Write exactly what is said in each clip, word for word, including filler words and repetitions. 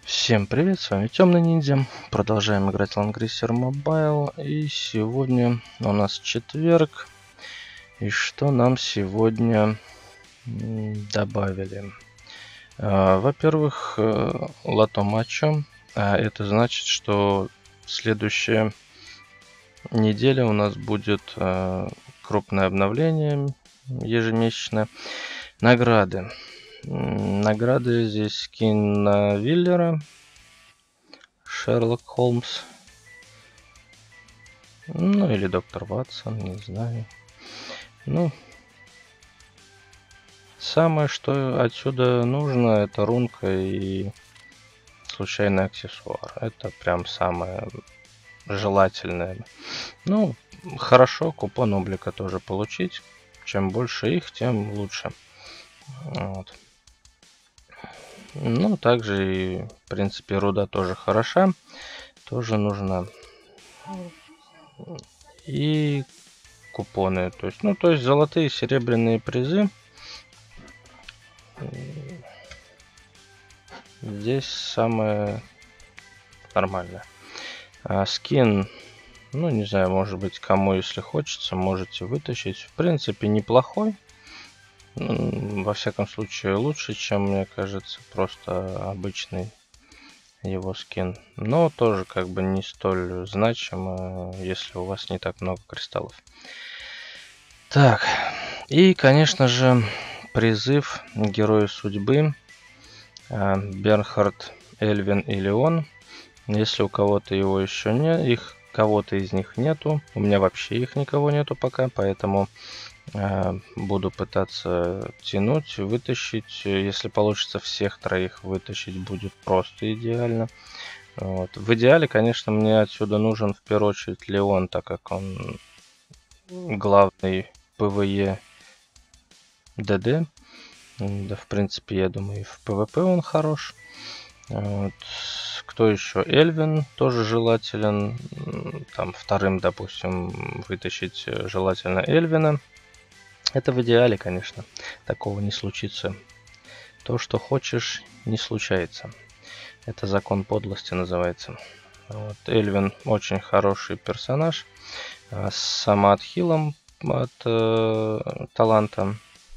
Всем привет, с вами Темный Ниндзя. Продолжаем играть Лангрисер Мобайл. И сегодня у нас четверг. И что нам сегодня добавили? Во-первых, лото матча. А это значит, что следующая неделя у нас будет крупное обновление ежемесячно. Награды. Награды здесь скин на Виллера. Шерлок Холмс. Ну, или доктор Ватсон, не знаю. Ну, самое, что отсюда нужно, это рунка и случайный аксессуар. Это прям самое желательное. Ну, хорошо, купон облика тоже получить. Чем больше их, тем лучше. Вот. Ну, также и, в принципе, руда тоже хороша. Тоже нужна. И купоны. То есть, ну, то есть золотые, серебряные призы. Здесь самое нормальное. А скин, ну, не знаю, может быть, кому, если хочется, можете вытащить. В принципе, неплохой. Во всяком случае, лучше, чем, мне кажется, просто обычный его скин. Но тоже как бы не столь значимо, если у вас не так много кристаллов. Так, и, конечно же, призыв Героя Судьбы. Бернхард, Эльвин и Леон. Если у кого-то его еще нет, их кого-то из них нету. У меня вообще их никого нету пока, поэтому э, буду пытаться тянуть, вытащить. Если получится всех троих вытащить, будет просто идеально. Вот. В идеале, конечно, мне отсюда нужен в первую очередь Леон, так как он главный ПВЕ ДД. Да, в принципе, я думаю, и в ПВП он хорош. Вот. Кто еще? Эльвин тоже желателен. Там вторым, допустим, вытащить желательно Эльвина. Это в идеале, конечно. Такого не случится. То, что хочешь, не случается. Это закон подлости называется. Вот. Эльвин очень хороший персонаж. С самоотхилом от э, таланта.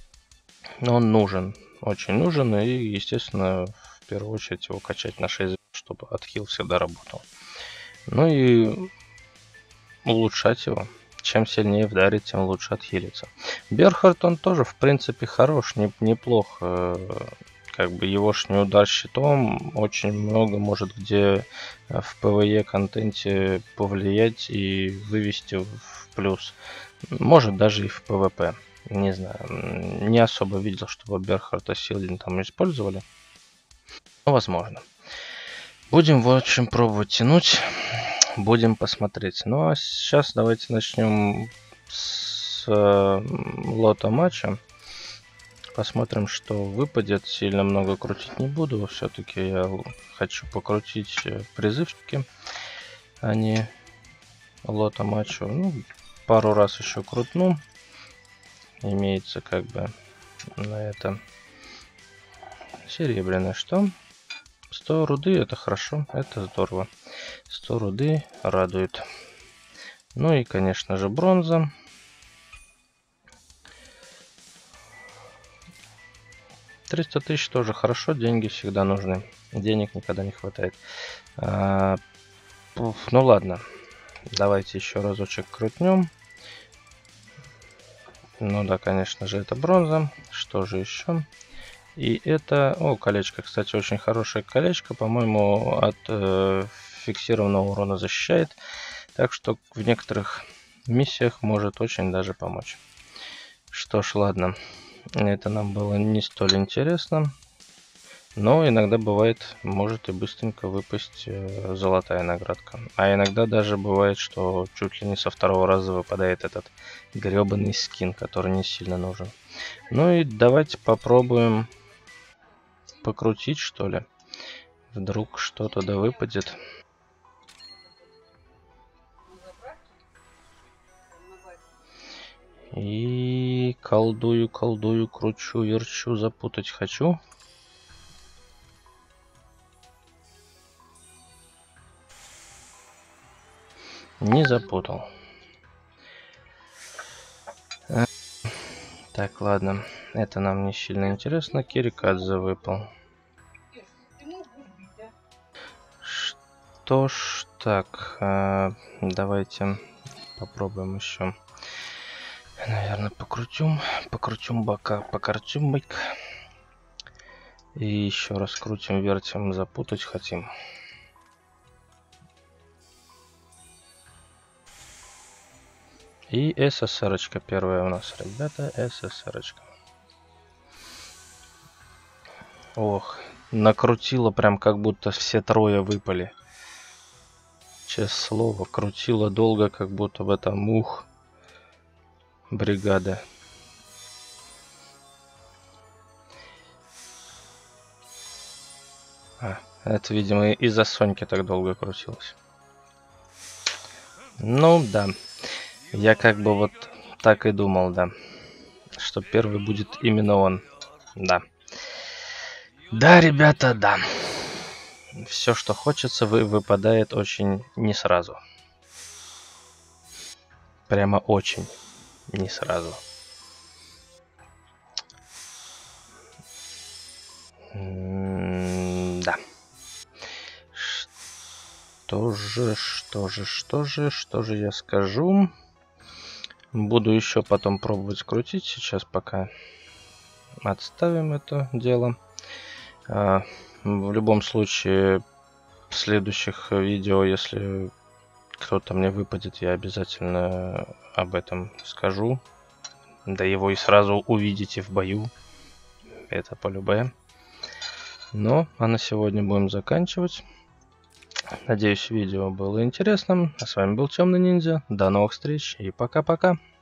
Он нужен. Очень нужен. И, естественно, в первую очередь его качать на шесть, чтобы отхил всегда работал. Ну и улучшать его. Чем сильнее вдарить, тем лучше отхилиться. Берхард, он тоже, в принципе, хорош, не, неплох. Как бы егошний удар щитом очень много может где в ПВЕ контенте повлиять и вывести в плюс. Может даже и в ПВП. Не знаю. Не особо видел, чтобы Берхарда Силдин там использовали. Но возможно. Будем, в общем, пробовать тянуть. Будем посмотреть. Ну а сейчас давайте начнем с э, лота матча. Посмотрим, что выпадет. Сильно много крутить не буду. Все-таки я хочу покрутить призывчики, а не лота матча. Ну, пару раз еще крутну. Имеется как бы на это серебряное что? сто руды, это хорошо, это здорово. сто руды радует. Ну и, конечно же, бронза. триста тысяч тоже хорошо, деньги всегда нужны. Денег никогда не хватает. А, пуф, ну ладно, давайте еще разочек крутнем. Ну да, конечно же, это бронза. Что же еще? И это... О, колечко, кстати, очень хорошее колечко. По-моему, от э, фиксированного урона защищает. Так что в некоторых миссиях может очень даже помочь. Что ж, ладно. Это нам было не столь интересно. Но иногда бывает, может и быстренько выпасть э, золотая наградка. А иногда даже бывает, что чуть ли не со второго раза выпадает этот гребаный скин, который не сильно нужен. Ну и давайте попробуем покрутить, что ли. Вдруг что-то да выпадет. И колдую, колдую, кручу, верчу, запутать хочу. Не запутал. Так, ладно. Это нам не сильно интересно. Кирикадзе выпал. Что ж, так. Давайте попробуем еще. Наверное, покрутим. Покрутим бока. Покрутим бык. И еще раз крутим, вертим, запутать хотим. И СССРочка первая у нас, ребята, СССРочка. Ох, накрутило прям как будто все трое выпали. Честное слово, крутило долго, как будто в этом ух. Бригада. А, это, видимо, из-за Соньки так долго крутилось. Ну, да. Я как бы вот так и думал, да. Что первый будет именно он. Да. Да, ребята, да. Все, что хочется, вы выпадает очень не сразу. Прямо очень не сразу. Да. Что же, что же, что же, что же я скажу? Буду еще потом пробовать крутить. Сейчас пока отставим это дело. В любом случае, в следующих видео, если кто-то мне выпадет, я обязательно об этом скажу. Да его и сразу увидите в бою. Это по-любому. Ну, а на сегодня будем заканчивать. Надеюсь, видео было интересным. А с вами был Темный Ниндзя. До новых встреч и пока-пока.